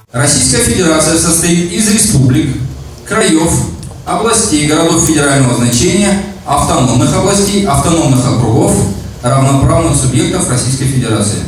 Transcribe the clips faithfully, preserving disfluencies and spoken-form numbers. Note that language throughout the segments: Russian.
Российская Федерация состоит из республик, краев, областей, городов федерального значения, автономных областей, автономных округов, равноправных субъектов Российской Федерации.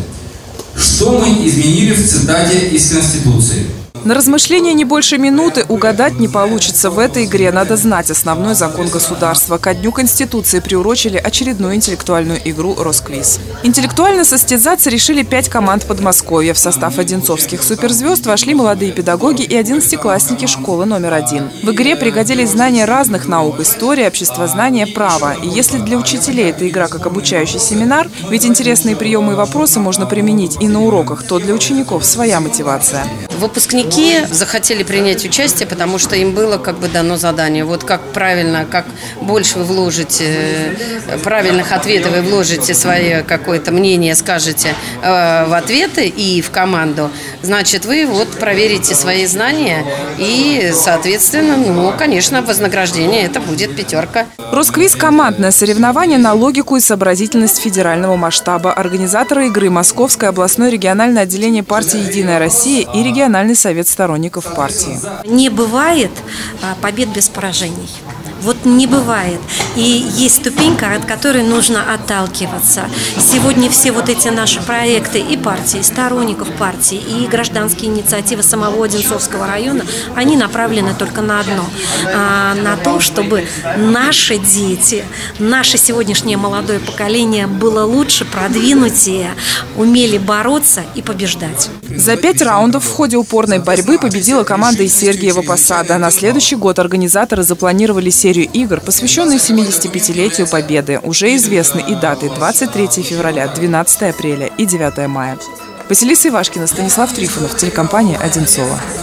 Что мы изменили в цитате из Конституции? На размышления не больше минуты. Угадать не получится. В этой игре надо знать основной закон государства. Ко Дню Конституции приурочили очередную интеллектуальную игру «Росквиз». Интеллектуально состязаться решили пять команд Подмосковья. В состав одинцовских суперзвезд вошли молодые педагоги и одиннадцатиклассники школы номер один. В игре пригодились знания разных наук – история, обществознание, право. И если для учителей эта игра как обучающий семинар, ведь интересные приемы и вопросы можно применить и на уроках, то для учеников своя мотивация. Выпускники захотели принять участие, потому что им было как бы дано задание. Вот как правильно, как больше вы вложите правильных ответов, вы вложите свое какое-то мнение, скажете э, в ответы и в команду, значит, вы вот проверите свои знания и, соответственно, ну, конечно, вознаграждение это будет пятерка. Росквиз – командное соревнование на логику и сообразительность федерального масштаба. Организаторы игры – Московское областное региональное отделение партии «Единая Россия» и региональный совет сторонников партии. Не бывает побед без поражений. Вот не бывает. И есть ступенька, от которой нужно отталкиваться. Сегодня все вот эти наши проекты и партии, и сторонников партии, и гражданские инициативы самого Одинцовского района, они направлены только на одно. На то, чтобы наши дети, наше сегодняшнее молодое поколение было лучше, продвинутее, умели бороться и побеждать. За пять раундов в ходе упорной борьбы победила команда из Сергиева Посада. На следующий год организаторы запланировали серию игр, посвященные семидесятипятилетию Победы. Уже известны и даты – двадцать третьего февраля, двенадцатого апреля и девятого мая. Василиса Ивашкина, Станислав Трифонов, телекомпания «Одинцово».